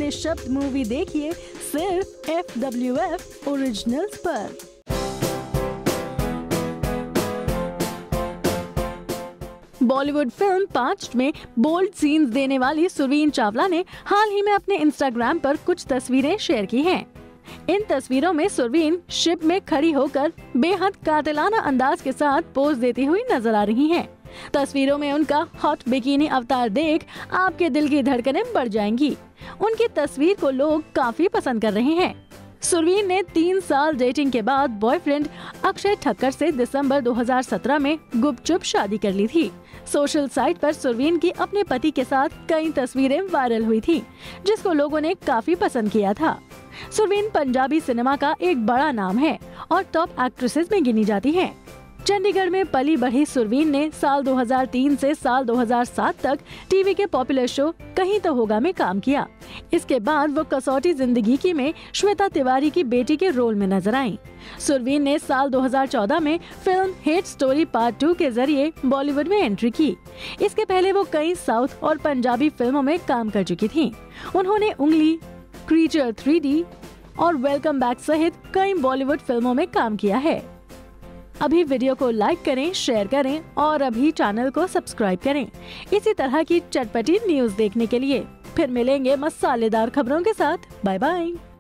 निःशब्द movie देखिए सिर्फ FWF originals पर। बॉलीवुड फिल्म 5 में बोल्ड सीन्स देने वाली सुरवीन चावला ने हाल ही में अपने इंस्टाग्राम पर कुछ तस्वीरें शेयर की हैं। इन तस्वीरों में सुरवीन शिप में खड़ी होकर बेहद कातिलाना अंदाज के साथ पोज देती हुई नजर आ रही हैं। तस्वीरों में उनका हॉट बिकिनी अवतार देख आपके दिल की धड़कनें बढ़ जाएंगी। उनकी तस्वीर को लोग काफी पसंद कर रहे हैं। सुरवीन ने 3 साल डेटिंग के बाद बॉयफ्रेंड अक्षय ठक्कर से दिसंबर 2017 में गुपचुप शादी कर ली थी। सोशल साइट पर सुरवीन की अपने पति के साथ कई तस्वीरें वायरल हुई थी, जिसको लोगों ने काफी पसंद किया था। सुरवीन पंजाबी सिनेमा का एक बड़ा नाम है और टॉप एक्ट्रेसेस में गिनी जाती हैं। चंडीगढ़ में पली बढ़ी सुरवीन ने साल 2003 से साल 2007 तक टीवी के पॉपुलर शो कहीं तो होगा में काम किया। इसके बाद वो कसौटी जिंदगी की में श्वेता तिवारी की बेटी के रोल में नजर आईं। सुरवीन ने साल 2014 में फिल्म हेट स्टोरी पार्ट 2 के जरिए बॉलीवुड में एंट्री की। इसके पहले वो कई साउथ और पंजाबी फिल्मों में काम कर चुकी थीं। उन्होंने उंगली, क्रीचर 3D और वेलकम बैक सहित कई बॉलीवुड फिल्मों में काम किया है। अभी वीडियो को लाइक करें, शेयर करें और अभी चैनल को सब्सक्राइब करें इसी तरह की चटपटी न्यूज़ देखने के लिए। फिर मिलेंगे मसालेदार खबरों के साथ। Bye bye.